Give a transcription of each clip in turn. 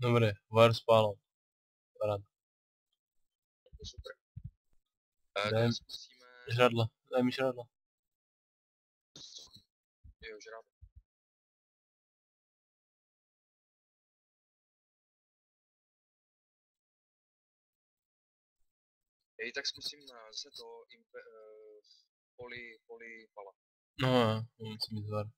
Dobrý, var spálom. Paráda. To super. Daj Tak zkusíme... žradla, daj mi žradla. Jo, žrát. Hej, tak zkusím zase to poli pala. No, musím jít var.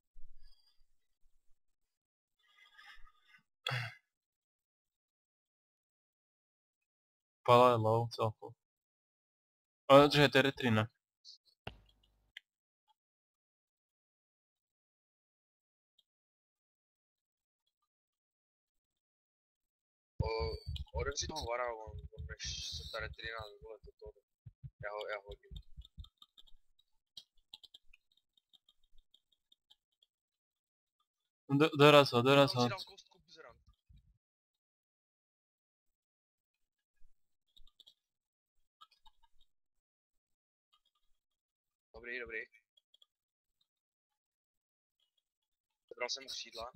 Pala je low celku. Ale že to je retrina. Odevři toho vara, on než se ta retrina vole toto. Já ho hodím. Doraz ho. Tam si dám kostku buzerant. Dobrý. Zabral jsem mu křídla.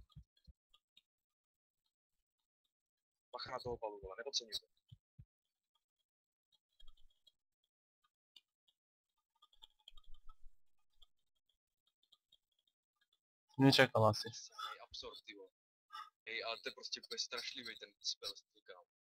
Bacha na toho palu, vole, nepodceňuj to. Nečekal asi. Samej absorb, ty vole. Hej, ale to je prostě úplně strašlivý ten spell, říkám.